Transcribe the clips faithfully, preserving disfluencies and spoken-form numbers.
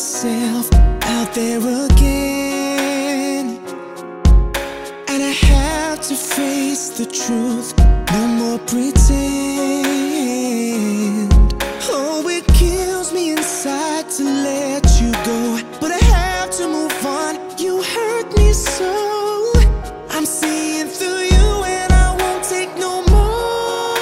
myself out there again, and I have to face the truth, no more pretend. Oh, it kills me inside to let you go, but I have to move on. You hurt me so, I'm seeing through you and I won't take no more.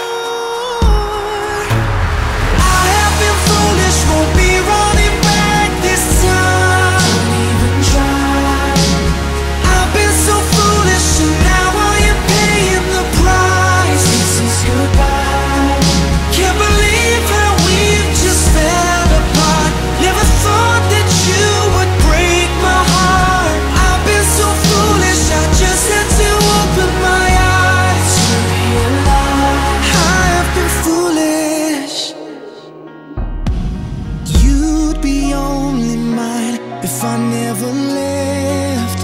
I have been foolish, won't be running back this time. Don't even try. I've been so foolish and now I am paying the price. This is goodbye. Can't believe how we've just fell apart. Never thought that you would break my heart. I've been so foolish, I just had to open my eyes to realize I have been foolish. You'd be only mine if I never left.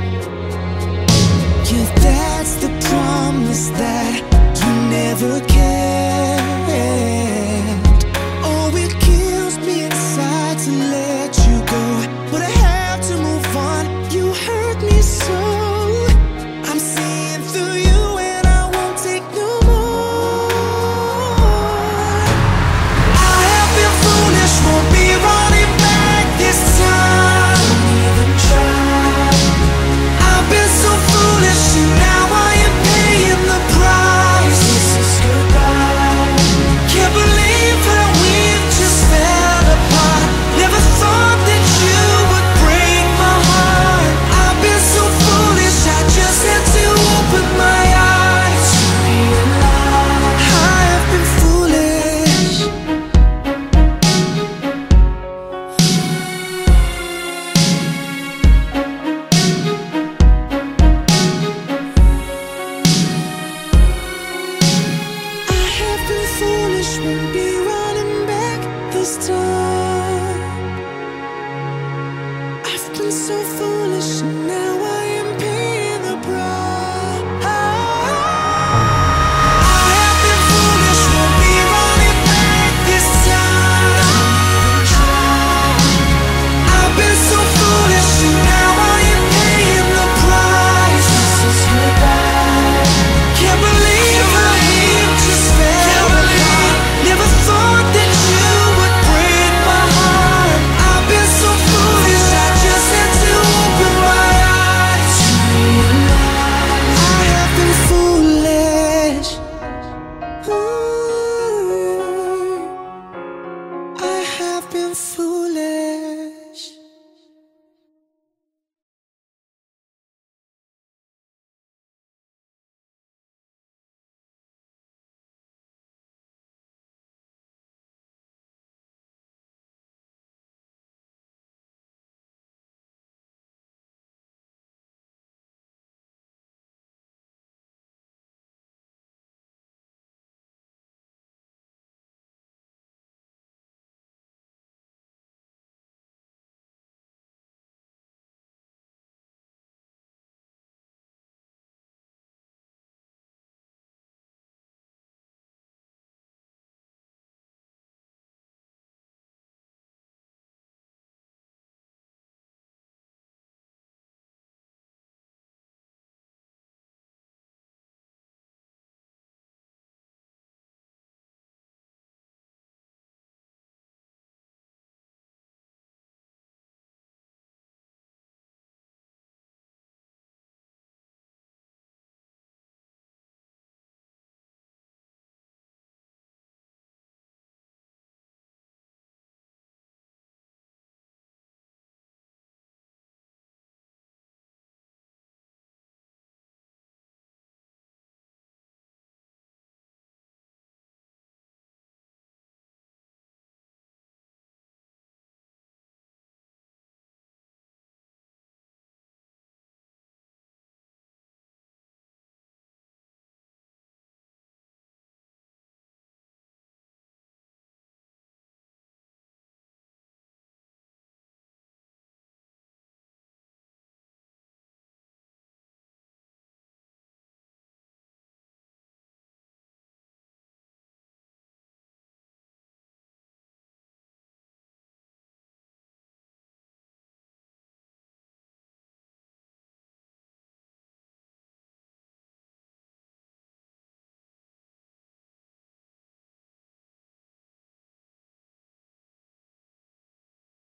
Yeah, that's the promise that you never kept. Oh, it kills me inside to let you go, but I have to move on. You hurt me so, I'm seeing through you and I won't take no more. I have been foolish, won't be running back this time. Don't even try. I've been so foolish and now I am paying the price. This is goodbye. Can't believe how we've just fell apart. Never thought that you would break my heart. I've been so foolish, I just had to open my eyes to realize I have been foolish. I have been foolish, won't be running back this time. I've been so foolish and now I am paying the price. I have been foolish, won't be running back this time. I've been so foolish and now I am paying the price. This is goodbye. Can't believe how we've just fell apart. Never thought that you would break my heart. I've been so foolish, I just had to open my eyes to realize I have been foolish. Ooh, I have been foolish.